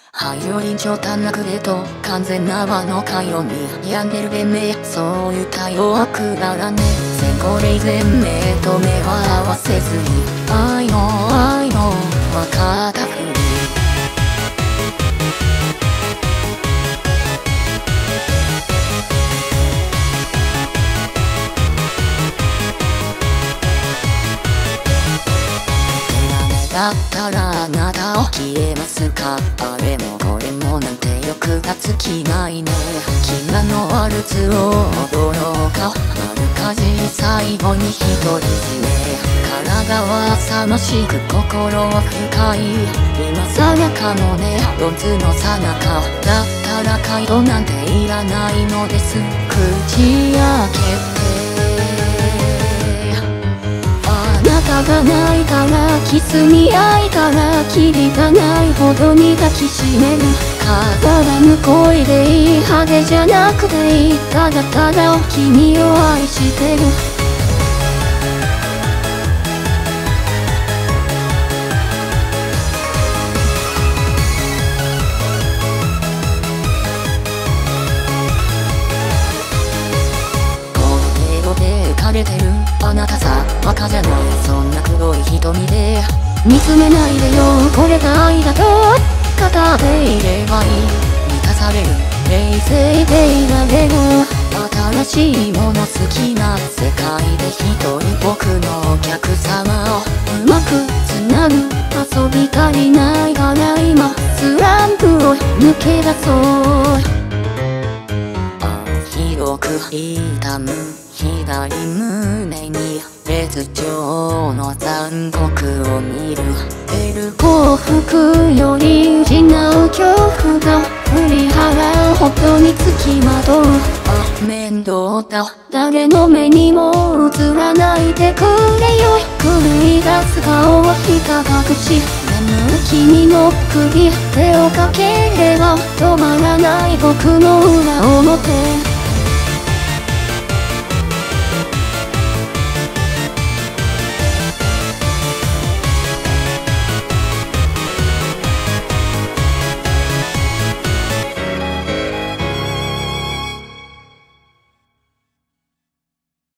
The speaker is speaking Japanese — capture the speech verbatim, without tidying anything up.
排除臨場短絡でと完全な輪の回路に病んでる弁明、そう言った弱くならねえ。先行霊前目と目は合わせずに愛の愛の分かったふり。だったらあなたを消えますか。あれもこれもなんて欲が尽きないね。気がのワルツを踊ろうか。丸かじり最後に一人占め。体はさましく心は深い。今さやかもね四つのさなか。だったらカイドなんていらないのです。口開けてあなたが泣いたらキスに会いたらキリがないほどに抱きしめる。飾らぬ恋でいい派手じゃなくていい。ただただ君を愛してる。枯れてるあなたさバカじゃない。そんな黒い瞳で見つめないでよ。これが愛だと語っていればいい。満たされる冷静でいられる。新しいもの好きな世界で一人僕のお客様をうまくつなぐ。遊び足りないから今スランプを抜け出そう。広く痛む左胸に列調の残酷を見る。得る幸福より失う恐怖が振り払うほどにつきまとう。あ、面倒だ誰の目にも映らないでくれよ。狂い出す顔はひた隠し眠る君の首手をかければ止まらない僕の裏表。